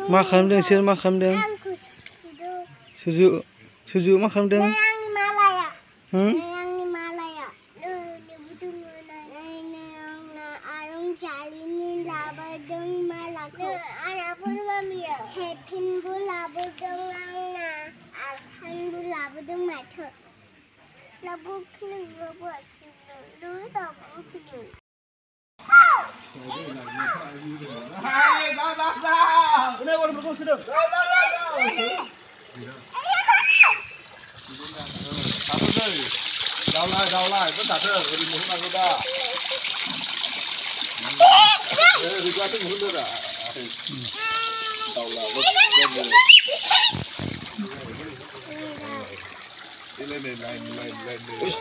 मा खालामदों सोर मा खालामदों सुजु मा खालामदों Đau lại, vẫn đặt được, thì muốn làm đó. Đi qua từng hướng được à? Đau là vẫn lên. Đi lên này, lên.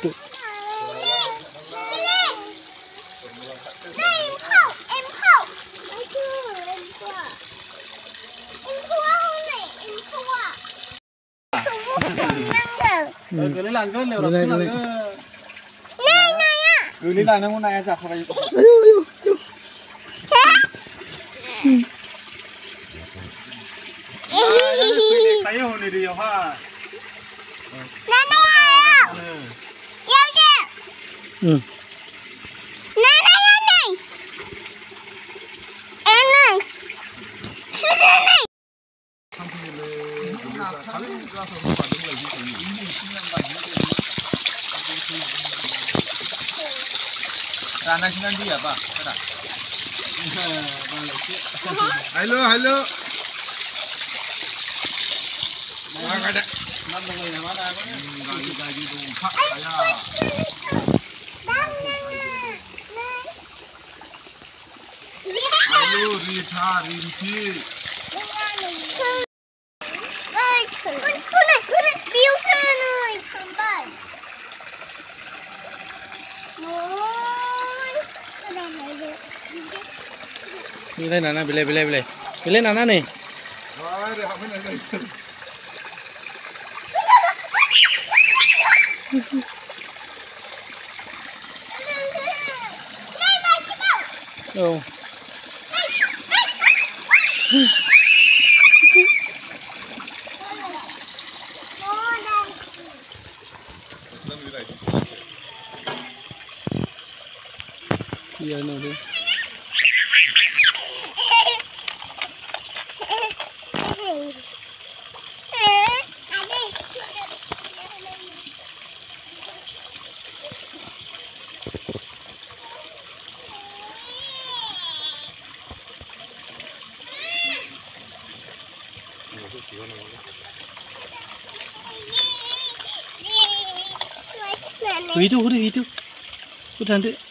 Em khóc. Em thua. Em thua hôm nay, em thua. Cứ lấy làng cơn liều đập cứ làng cơn. Này ạ. Cứ lấy làng hôm nay chả phải. Tay hồn đi điều ha. Này. Yêu chưa? Này. Em này. Sư này. Rana sinan dia apa? Ada. Halo. Mana ada? Mana? Gaji tumpak saya. Halo Rita, Rinci. Bilai nana, bilai nana nih. Oh. Iya nanti. Itu, udah itu. Udah nanti.